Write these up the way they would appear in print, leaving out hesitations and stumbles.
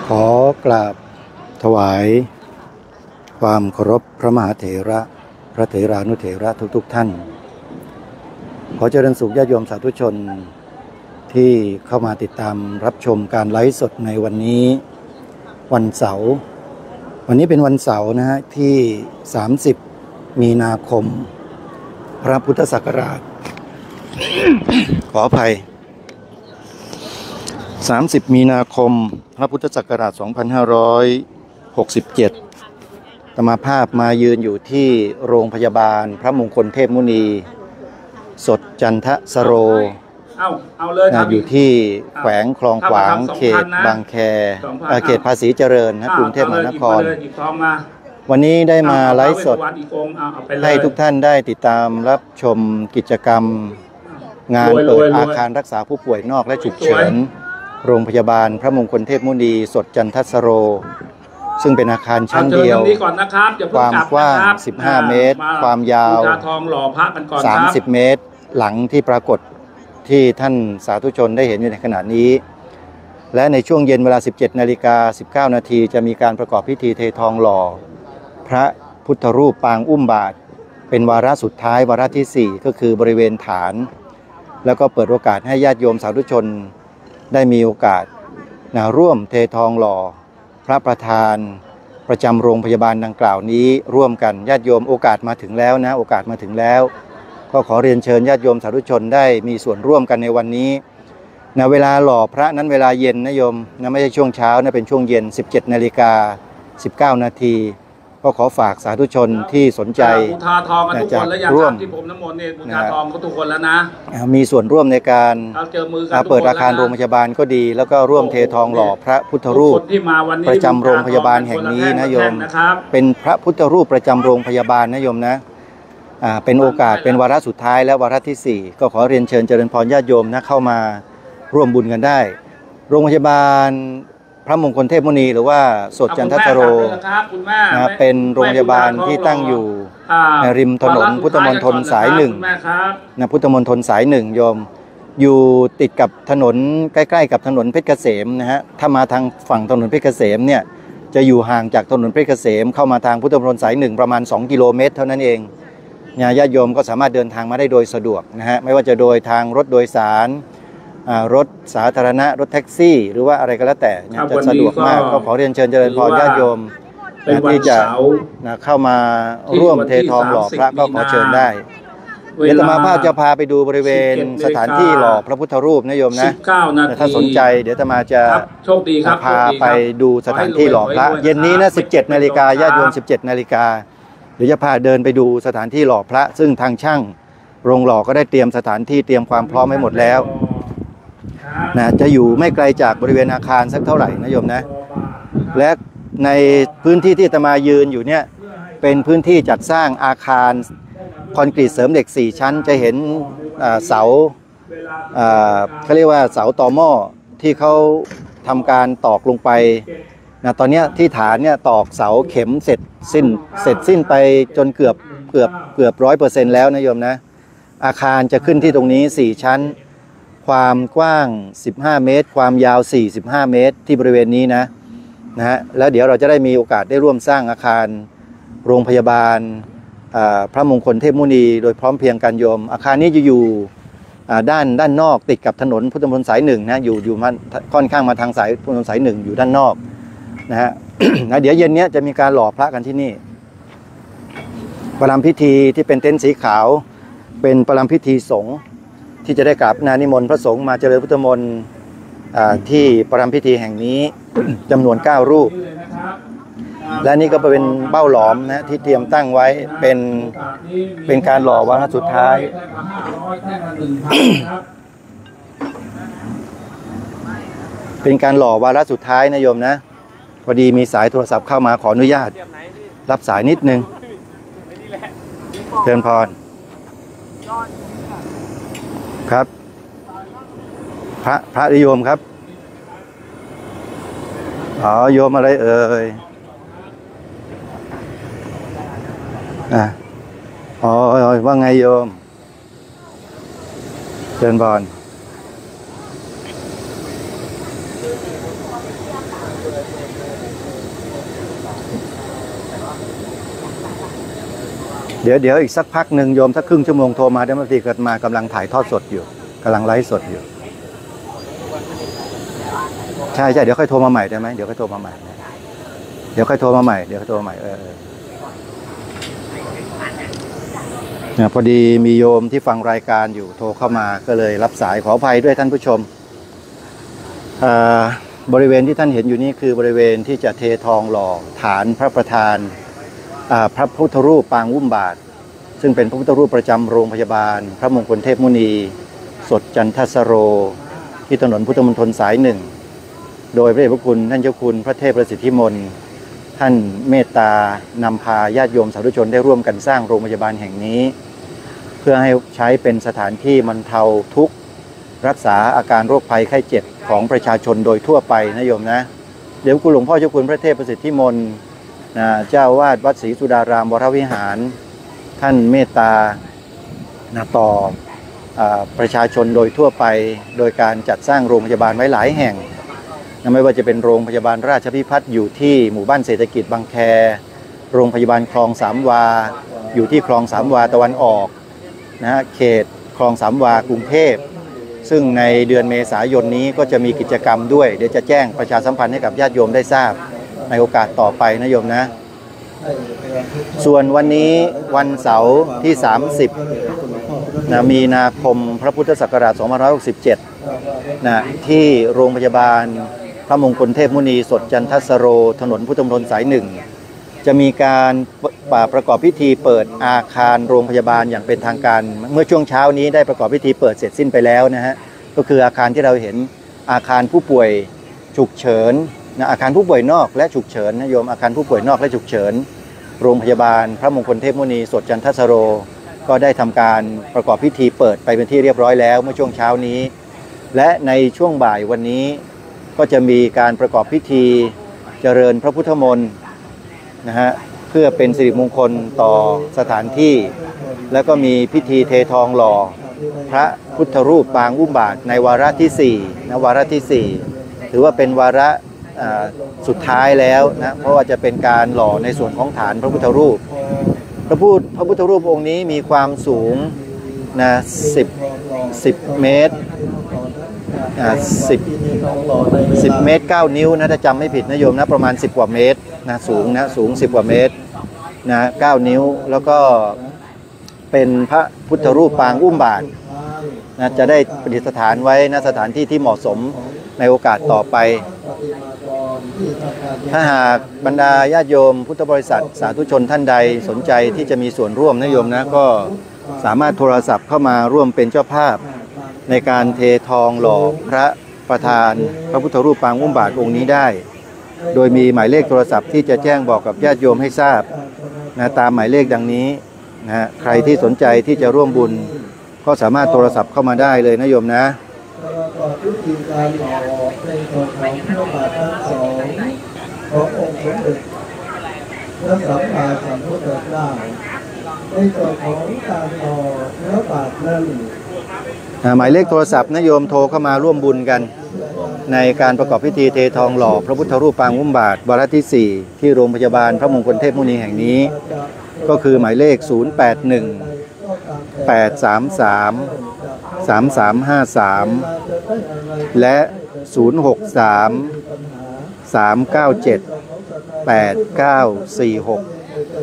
ขอกราบถวายความเคารพพระมหาเถระพระเถรานุเถระทุกท่านขอเจริญสุขญาติโยมสาธุชนที่เข้ามาติดตามรับชมการไลฟ์สดในวันนี้วันเสาร์วันนี้เป็นวันเสาร์นะฮะที่30มีนาคมพระพุทธศักราช ขออภัย30มีนาคมพระพุทธศักราช2567อาตมาภาพมายืนอยู่ที่โรงพยาบาลพระมงคลเทพมุนีสดจันทสโรอยู่ที่แขวงคลองขวางเขตบางแคเขตภาษีเจริญนะกรุงเทพมหานครวันนี้ได้มาไลฟ์สดให้ทุกท่านได้ติดตามรับชมกิจกรรมงานเปิดอาคารรักษาผู้ป่วยนอกและฉุกเฉินโรงพยาบาลพระมงคลเทพมุนีสดจันทสโรซึ่งเป็นอาคารชั้นเดียวความกว้าง15เมตรความยาว30เมตรหลังที่ปรากฏที่ท่านสาธุชนได้เห็นอยู่ในขณะนี้และในช่วงเย็นเวลา 17:19 นาทีจะมีการประกอบพิธีเททองหล่อพระพุทธรูปปางอุ้มบาตรเป็นวาระสุดท้ายวาระที่4ก็คือบริเวณฐานแล้วก็เปิดโอกาสให้ญาติโยมสาธุชนได้มีโอกาสร่วมเททองหล่อพระประธานประจำโรงพยาบาลดังกล่าวนี้ร่วมกันญาติโยมโอกาสมาถึงแล้วนะโอกาสมาถึงแล้วก็ขอเรียนเชิญญาติโยมสาธุชนได้มีส่วนร่วมกันในวันนี้เวลาหล่อพระนั้นเวลาเย็นนะโยมไม่ใช่ช่วงเช้าเป็นช่วงเย็น 17:19 นาทีก็ขอฝากสาธุชนที่สนใจจะร่วมที่ผมน้ำมนต์เนี่ยบูชาทองเขาทุกคนแล้วนะมีส่วนร่วมในการเปิดอาคารโรงพยาบาลก็ดีแล้วก็ร่วมเททองหล่อพระพุทธรูปประจำโรงพยาบาลแห่งนี้นะโยมเป็นพระพุทธรูปประจำโรงพยาบาลนะโยมนะเป็นโอกาสเป็นวาระสุดท้ายและวาระที่4ก็ขอเรียนเชิญเจริญพรญาติโยมนะเข้ามาร่วมบุญกันได้โรงพยาบาลพระมงคลเทพมุนีหรือว่าสดจันทสโรเป็นโรงพยาบาลที่ตั้งอยู่ในริมถนนพุทธมณฑลสาย1พุทธมณฑลสาย1โยมอยู่ติดกับถนนใกล้ๆกับถนนเพชรเกษมนะฮะถ้ามาทางฝั่งถนนเพชรเกษมเนี่ยจะอยู่ห่างจากถนนเพชรเกษมเข้ามาทางพุทธมณฑลสาย1ประมาณ2 กิโลเมตรเท่านั้นเองญาติโยมก็สามารถเดินทางมาได้โดยสะดวกนะฮะไม่ว่าจะโดยทางรถโดยสารรถสาธารณะรถแท็กซี่หรือว่าอะไรก็แล้วแต่จะสะดวกมากก็ขอเรียนเชิญเจริญพรญาติโยมที่จะเข้ามาร่วมเททองหล่อพระก็ขอเชิญได้เดี๋ยวอาตมาภาพจะพาไปดูบริเวณสถานที่หล่อพระพุทธรูปนะโยมนะถ้าสนใจเดี๋ยวอาตมาจะพาไปดูสถานที่หล่อพระเย็นนี้นะ17 นาฬิกาญาติโยม17 นาฬิกาเดี๋ยวจะพาเดินไปดูสถานที่หล่อพระซึ่งทางช่างโรงหล่อก็ได้เตรียมสถานที่เตรียมความพร้อมไว้หมดแล้วจะอยู่ไม่ไกลจากบริเวณอาคารสักเท่าไหร่นะโยมนะและในพื้นที่ที่อาตมายืนอยู่เนี่ยเป็นพื้นที่จัดสร้างอาคารคอนกรีตเสริมเหล็ก4ชั้นจะเห็นเสาเขาเรียกว่าเสาตอหม้อที่เขาทำการตอกลงไปตอนนี้ที่ฐานเนี่ยตอกเสาเข็มเสร็จสิ้นไปจนเกือบ100%แล้วนะโยมนะอาคารจะขึ้นที่ตรงนี้4ชั้นความกว้าง15 เมตรความยาว45 เมตรที่บริเวณนี้นะฮะแล้วเดี๋ยวเราจะได้มีโอกาสได้ร่วมสร้างอาคารโรงพยาบาลพระมงคลเทพมุนีโดยพร้อมเพรียงกันโยมอาคารนี้จะอยู่ด้านนอกติดกับถนนพุทธมณฑลสาย1นะอยู่มาค่อนข้างมาทางสายพุทธมณฑลสาย1อยู่ด้านนอกนะฮะ เดี๋ยวเย็นนี้จะมีการหล่อพระกันที่นี่ประรำพิธีที่เป็นเต็นท์สีขาวเป็นประรำพิธีสงฆ์ที่จะได้กราบนิมนต์พระสงฆ์มาเจริญพุทธมนต์ที่ประรำพิธีแห่งนี้จำนวน9 รูปและนี่ก็เป็นเบ้าหลอมนะที่เตรียมตั้งไว้เป็นการหล่อวาระสุดท้าย เป็นการหล่อวาระสุดท้ายนะโยมนะพอดีมีสายโทรศัพท์เข้ามาขออนุญาตรับสายนิดนึงเชิญพรครับพระโยมครับโยมอะไรเอ่ยว่าไงโยมเชิญพรเดี๋ยวอีกสักพักหนึ่งโยมสักครึ่งชั่วโมงโทรมาได้ไหมพี่เกิดมากำลังถ่ายทอดสดอยู่กำลังไลฟ์สดอยู่ใช่เดี๋ยวค่อยโทรมาใหม่ได้ไหมเดี๋ยวค่อยโทรมาใหม่พอดีมีโยมที่ฟังรายการอยู่โทรเข้ามาก็เลยรับสายขออภัยด้วยท่านผู้ชมบริเวณที่ท่านเห็นอยู่นี่คือบริเวณที่จะเททองหล่อฐานพระประธานพระพุทธรูปปางอุ้มบาทซึ่งเป็นพระพุทธรูปประจำโรงพยาบาลพระมงคลเทพมุนีสดจันทสโรที่ถนนพุทธมณฑลสายหนึ่งโดยพระเดชพระคุณท่านเจ้าคุณพระเทพประสิทธิมนต์ท่านเมตตานำพาญาติโยมสาธุชนได้ร่วมกันสร้างโรงพยาบาลแห่งนี้เพื่อให้ใช้เป็นสถานที่บรรเทาทุกข์รักษาอาการโรคภัยไข้เจ็บของประชาชนโดยทั่วไปนะโยมนะเดี๋ยวคุณหลวงพ่อเจ้าคุณพระเทพประสิทธิมนต์เจ้าวาดวัดศรีสุดารามวรวิหารท่านเมตตาต่อประชาชนโดยทั่วไปโดยการจัดสร้างโรงพยาบาลไว้หลายแห่งไม่ว่าจะเป็นโรงพยาบาลราชพิพัฒน์อยู่ที่หมู่บ้านเศรษฐกิจบางแคโรงพยาบาลคลองสามวาอยู่ที่คลองสามวาตะวันออกเขตคลองสามวากรุงเทพซึ่งในเดือนเมษายนนี้ก็จะมีกิจกรรมด้วยเดี๋ยวจะแจ้งประชาสัมพันธ์ให้กับญาติโยมได้ทราบในโอกาสต่อไปนะโยมนะส่วนวันนี้วันเสาร์ที่30มีนาคมพระพุทธศักราช2567ที่โรงพยาบาลพระมงคลเทพมุนีสดจันทสโรถนนพุทธมณฑลสายหนึ่งจะมีการประกอบพิธีเปิดอาคารโรงพยาบาลอย่างเป็นทางการเมื่อช่วงเช้านี้ได้ประกอบพิธีเปิดเสร็จสิ้นไปแล้วนะฮะก็คืออาคารที่เราเห็นอาคารผู้ป่วยฉุกเฉินอาคารผู้ป่วยนอกและฉุกเฉินนะโยมอาคารผู้ป่วยนอกและฉุกเฉินโรงพยาบาลพระมงคลเทพมุนีสดจันทสโรก็ได้ทำการประกอบพิธีเปิดไปเป็นที่เรียบร้อยแล้วเมื่อช่วงเช้านี้และในช่วงบ่ายวันนี้ก็จะมีการประกอบพิธีเจริญพระพุทธมนต์เพื่อเป็นสิริมงคลต่อสถานที่แล้วก็มีพิธีเททองหล่อพระพุทธรูปปางอุ้มบาทในวาระที่4วาระที่4ถือว่าเป็นวาระสุดท้ายแล้วนะเพราะว่าจะเป็นการหล่อในส่วนของฐานพระพุทธรูปพระพุทธรูปองค์นี้มีความสูง10 เมตร10 เมตร 9 นิ้วนะถ้าจำไม่ผิดนะโยมนะประมาณ10 กว่าเมตรสูง10 กว่าเมตร9 นิ้วแล้วก็เป็นพระพุทธรูปปางอุ้มบาทจะได้ประดิษฐานไว้ณสถานที่ที่เหมาะสมในโอกาสต่อไปถ้าหากบรรดาญาติโยมพุทธบริษัทสาธุชนท่านใดสนใจที่จะมีส่วนร่วมนะโยมนะก็สามารถโทรศัพท์เข้ามาร่วมเป็นเจ้าภาพในการเททองหล่อพระประธานพระพุทธรูปปางอุ้มบาทองค์นี้ได้โดยมีหมายเลขโทรศัพท์ที่จะแจ้งบอกกับญาติโยมให้ทราบตามหมายเลขดังนี้ใครที่สนใจที่จะร่วมบุญก็สามารถโทรศัพท์เข้ามาได้เลยนะโยมนะวิธีการหล่อในส่วนของพระบาททั้งสองขององค์สมเด็จพระสัมมาสัมพุทธเจ้าในส่วนของการหล่อพระบาทนั้นหมายเลขโทรศัพท์นะโยมโทรเข้ามาร่วมบุญกันในการประกอบพิธีเททองหล่อพระพุทธรูปปางอุ้มบาทวาระที่4ที่โรงพยาบาลพระมงคลเทพมุนีแห่งนี้ก็คือหมายเลข081-833-3353และ063-397-8946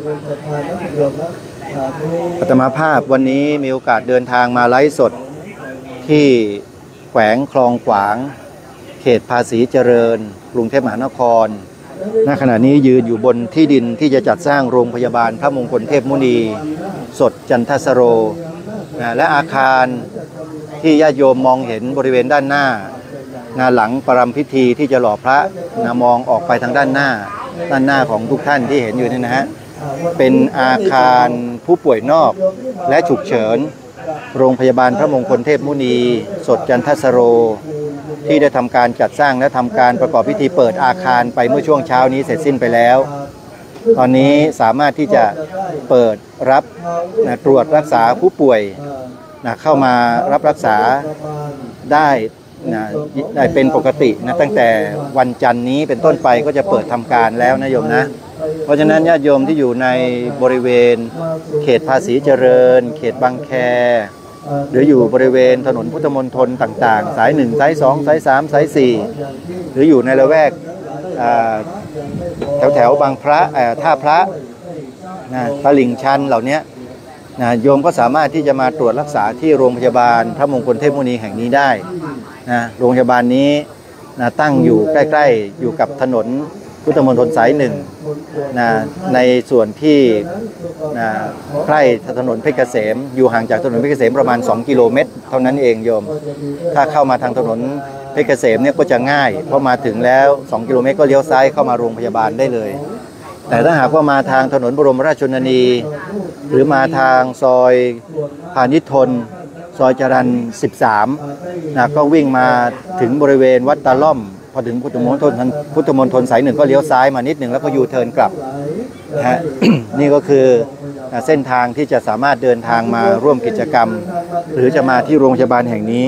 อาตมาภาพวันนี้มีโอกาสเดินทางมาไลฟ์สดที่แขวงคลองขวางเขตภาษีเจริญกรุงเทพมหานครณขณะนี้ยืนอยู่บนที่ดินที่จะจัดสร้างโรงพยาบาลพระมงคลเทพมุนีสดจันทสโรและอาคารที่ญาติโยมมองเห็นบริเวณด้านหน้าหลังประรำพิธีที่จะหล่อพระมองออกไปทางด้านหน้าของทุกท่านที่เห็นอยู่นี่นะฮะเป็นอาคารผู้ป่วยนอกและฉุกเฉินโรงพยาบาลพระมงคลเทพมุนีสดจันทสโรที่ได้ทำการจัดสร้างและทำการประกอบพิธีเปิดอาคารไปเมื่อช่วงเช้านี้เสร็จสิ้นไปแล้วตอนนี้สามารถที่จะเปิดรับตรวจรักษาผู้ป่วยเข้ามารับรักษาได้นะได้เป็นปกตินะตั้งแต่วันจันทร์นี้เป็นต้นไปก็จะเปิดทำการแล้วนะโยมนะเพราะฉะนั้นญาติโยมที่อยู่ในบริเวณเขตภาษีเจริญเขตบางแคหรืออยู่บริเวณถนนพุทธมณฑลต่างๆสาย1สาย2สาย3สาย4หรืออยู่ในละแวกแถวบางพระท่าพระนะตลิ่งชันเหล่านี้นะโยมก็สามารถที่จะมาตรวจรักษาที่โรงพยาบาลพระมงคลเทพมุนีแห่งนี้ได้นะโรงพยาบาลนี้นะตั้งอยู่ใกล้ๆอยู่กับถนนพุทธมณฑลสาย1นะในส่วนที่นะใกล้ถนนเพชรเกษมอยู่ห่างจากถนนเพชรเกษมประมาณ2 กิโลเมตรเท่านั้นเองโยมถ้าเข้ามาทางถนนเพชรเกษมเนี่ยก็จะง่ายเพราะมาถึงแล้ว2 กิโลเมตรก็เลี้ยวซ้ายเข้ามาโรงพยาบาลได้เลยแต่ถ้าหากว่ามาทางถนนบรมราชชนนีหรือมาทางซอยพาณิชย์ทนซอยจรัญ13นะก็วิ่งมาถึงบริเวณวัดตาล่อมพอถึงพุทธมณฑลสาย1ก็เลี้ยวซ้ายมานิดหนึ่งแล้วก็ยูเทิร์นกลับนะฮะ นี่ก็คือเส้นทางที่จะสามารถเดินทางมาร่วมกิจกรรมหรือจะมาที่โรงพยาบาลแห่งนี้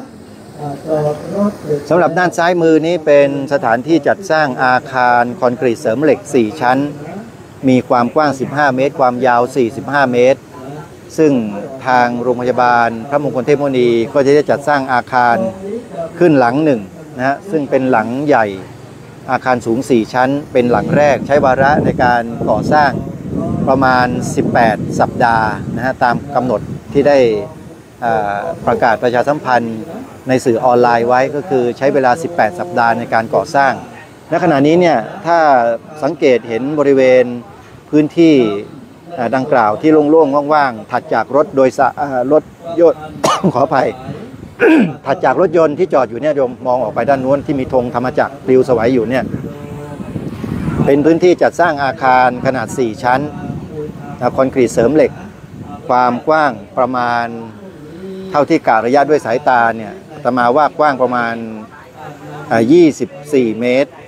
สำหรับด้านซ้ายมือนี้เป็นสถานที่จัดสร้างอาคารคอนกรีตเสริมเหล็ก4ชั้นมีความกว้าง15เมตรความยาว45เมตรซึ่งทางโรงพยาบาลพระมงคลเทพมุนีก็จะได้จัดสร้างอาคารขึ้นหลังหนึ่งนะฮะซึ่งเป็นหลังใหญ่อาคารสูง4ชั้นเป็นหลังแรกใช้วาระในการก่อสร้างประมาณ18สัปดาห์นะฮะตามกำหนดที่ได้ประกาศประชาสัมพันธ์ในสื่อออนไลน์ไว้ก็คือใช้เวลา18สัปดาห์ในการก่อสร้างณขณะนี้เนี่ยถ้าสังเกตเห็นบริเวณพื้นที่ดังกล่าวที่โล่งๆว่างๆถัดจากรถโดยรถยนต์ ขออภัย ถัดจากรถยนต์ที่จอดอยู่เนี่ยโยมมองออกไปด้านนู้นที่มีธงธรรมจักรปลิวสวัยอยู่เนี่ยเป็นพื้นที่จัดสร้างอาคารขนาด4ชั้นคอนกรีตเสริมเหล็กความกว้างประมาณเท่าที่กะระยะด้วยสายตาเนี่ยอาตมาว่ากว้างประมาณ24เมตร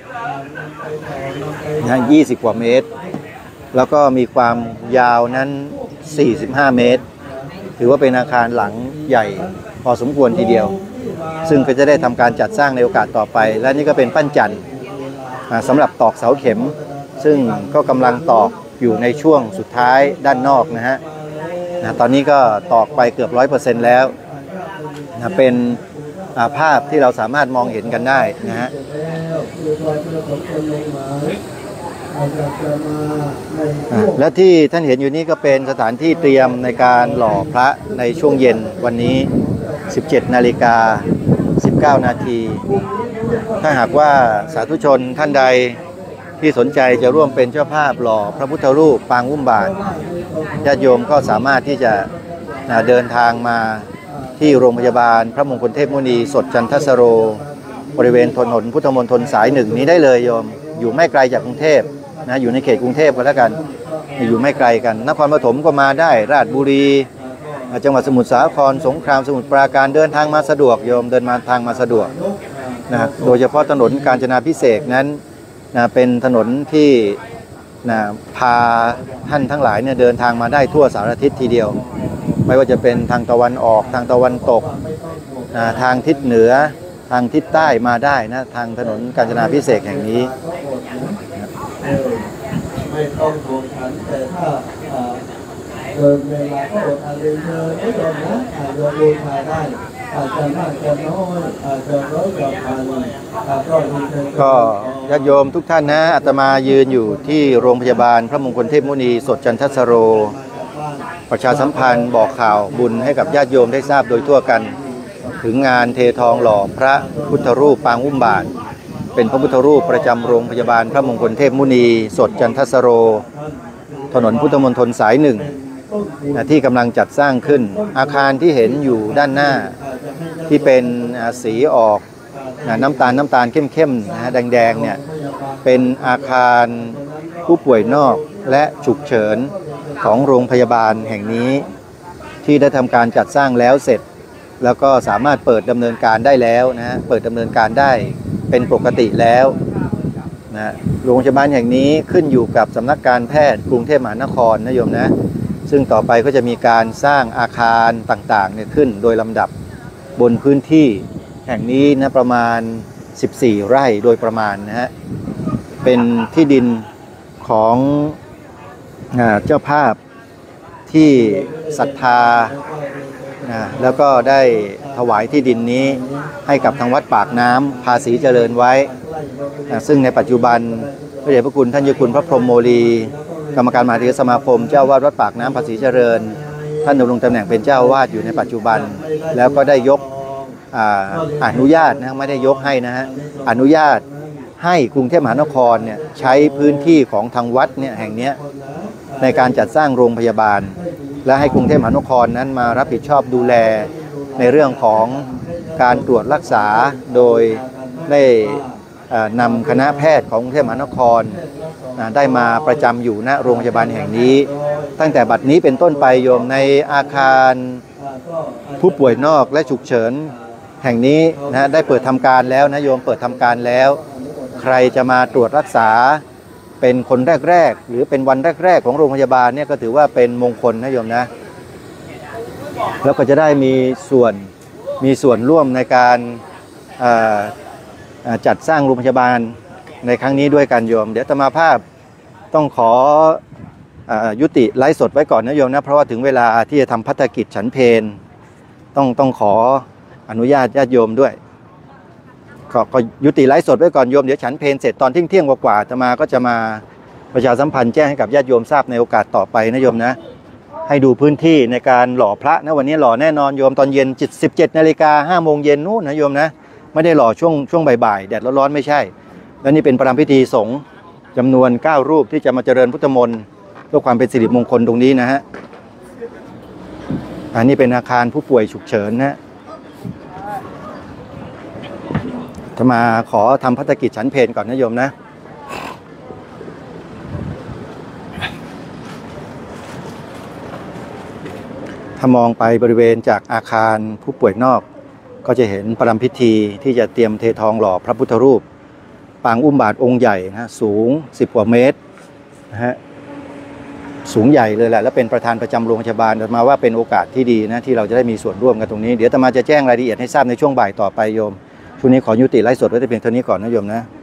นะ20 กว่าเมตรแล้วก็มีความยาวนั้น45เมตรถือว่าเป็นอาคารหลังใหญ่พอสมควรทีเดียวซึ่งก็จะได้ทำการจัดสร้างในโอกาสต่อไปและนี่ก็เป็นปั้นจันทร์สำหรับตอกเสาเข็มซึ่งก็กำลังตอกอยู่ในช่วงสุดท้ายด้านนอกนะฮะตอนนี้ก็ตอกไปเกือบ 100% แล้วเป็นภาพที่เราสามารถมองเห็นกันได้นะฮะและที่ท่านเห็นอยู่นี้ก็เป็นสถานที่เตรียมในการหล่อพระในช่วงเย็นวันนี้ 17:19 นาทีถ้าหากว่าสาธุชนท่านใดที่สนใจจะร่วมเป็นเจ้าภาพหล่อพระพุทธรูปปางอุ้มบาทญาติโยมก็สามารถที่จะเดินทางมาที่โรงพยาบาลพระมงคลเทพมุนีสดจันทสโรบริเวณถนนพุทธมณฑลสาย1นี้ได้เลยโยมอยู่ไม่ไกลจากกรุงเทพนะอยู่ในเขตกรุงเทพก็แล้วกันอยู่ไม่ไกลกันนครปฐมก็มาได้ราชบุรีจังหวัดสมุทรสาครสงขลาสมุทรปราการเดินทางมาสะดวกโยมเดินมาทางมาสะดวกนะโดยเฉพาะถนนกาญจนาภิเษกนั้นเป็นถนนที่พาท่านทั้งหลายเนี่ยเดินทางมาได้ทั่วสารทิศทีเดียวไม่ว่าจะเป็นทางตะวันออกทางตะวันตกทางทิศเหนือทางทิศใต้มาได้นะทางถนนกาญจนาภิเษกแห่งนี้ไม่ต้องโกรธฉันแต่ถ้าเกินเวลาก็อดอาเรียนเชิญไม่ยอมนะอาจจะบูชาได้อาจจะมากจะน้อยอาจจะร้อยกว่าพันก็ญาติโยมทุกท่านนะอาตมายืนอยู่ที่โรงพยาบาลพระมงคลเทพมุนีสดจันทสโรประชาสัมพันธ์บอกข่าวบุญให้กับญาติโยมได้ทราบโดยทั่วกันถึงงานเททองหล่อพระพุทธรูปปางอุ้มบาทเป็นพระพุทธรูปประจำโรงพยาบาลพระมงคลเทพมุนีสดจันทสโรถนนพุทธมณฑลสาย1ที่กำลังจัดสร้างขึ้นอาคารที่เห็นอยู่ด้านหน้าที่เป็นสีออกน้ำตาลเข้มๆแดงๆเนี่ยเป็นอาคารผู้ป่วยนอกและฉุกเฉินของโรงพยาบาลแห่งนี้ที่ได้ทำการจัดสร้างแล้วเสร็จแล้วก็สามารถเปิดดำเนินการได้แล้วนะเปิดดำเนินการได้เป็นปกติแล้วนะโรงพยาบาลแห่งนี้ขึ้นอยู่กับสำนักการแพทย์กรุงเทพมหานครนะโยมนะซึ่งต่อไปก็จะมีการสร้างอาคารต่างๆเนี่ยขึ้นโดยลำดับบนพื้นที่แห่งนี้นะประมาณ14 ไร่โดยประมาณนะฮะเป็นที่ดินของเจ้าภาพที่ศรัทธาแล้วก็ได้ถวายที่ดินนี้ให้กับทางวัดปากน้ำภาษีเจริญไว้ซึ่งในปัจจุบันพระเดชพระคุณท่านเจ้าคุณพระพรหมโมลีกรรมการมหาเถรสมาคมเจ้าวาดวัดปากน้ำภาษีเจริญท่านดำรงตำแหน่งเป็นเจ้าวาดอยู่ในปัจจุบันแล้วก็ได้ยกอนุญาตนะไม่ได้ยกให้นะฮะอนุญาตให้กรุงเทพมหานครเนี่ยใช้พื้นที่ของทางวัดเนี่ยแห่งนี้ในการจัดสร้างโรงพยาบาลและให้กรุงเทพมหานครนั้นมารับผิดชอบดูแลในเรื่องของการตรวจรักษาโดยได้นำคณะแพทย์ของกรุงเทพมหานครได้มาประจำอยู่ณโรงพยาบาลแห่งนี้ตั้งแต่บัดนี้เป็นต้นไปโยมในอาคารผู้ป่วยนอกและฉุกเฉินแห่งนี้นะได้เปิดทำการแล้วนะโยมเปิดทำการแล้วใครจะมาตรวจรักษาเป็นคนแรกๆหรือเป็นวันแรกๆของโรงพยาบาลเนี่ยก็ถือว่าเป็นมงคลนะโยมนะแล้วก็จะได้มีส่วนร่วมในการจัดสร้างโรงพยาบาลในครั้งนี้ด้วยกันโยมเดี๋ยวอาตมาภาพต้องขอยุติไลฟ์สดไว้ก่อนนะโยมนะเพราะว่าถึงเวลาที่จะทำภัตกิจฉันเพลต้องขออนุญาตญาติโยมด้วยก็ยุติไลฟ์สดไว้ก่อนโยมเดี๋ยวฉันเพลเสร็จตอนเที่ยงกว่าอาตมาก็จะมาประชาสัมพันธ์แจ้งให้กับญาติโยมทราบในโอกาสต่อไปนะโยมนะให้ดูพื้นที่ในการหล่อพระนะวันนี้หล่อแน่นอนโยมตอนเย็น17 นาฬิกา 5 โมงเย็นนู้นนะโยมนะไม่ได้หล่อช่วงบ่ายๆแดดร้อนๆไม่ใช่แล้วนี่เป็นประรำพิธีสงฆ์จำนวน9 รูปที่จะมาเจริญพุทธมนต์เพื่อความเป็นสิริมงคลตรงนี้นะฮะอันนี้เป็นอาคารผู้ป่วยฉุกเฉินนะจะมาขอทำภัตกิจฉันเพลก่อนนะโยมนะถ้ามองไปบริเวณจากอาคารผู้ป่วยนอกก็จะเห็นประรำพิธีที่จะเตรียมเททองหล่อพระพุทธรูปปางอุ้มบาทองค์ใหญ่นะสูง10 กว่าเมตรนะฮะสูงใหญ่เลยแหละและเป็นประธานประจำโรงพยาบาลอาตมาว่าเป็นโอกาสที่ดีนะที่เราจะได้มีส่วนร่วมกันตรงนี้เดี๋ยวอาตมาจะแจ้งรายละเอียดให้ทราบในช่วงบ่ายต่อไปโยมช่วงนี้ขอยุติไลฟ์สดไว้แต่เพียงเท่านี้ก่อนนะโยมนะ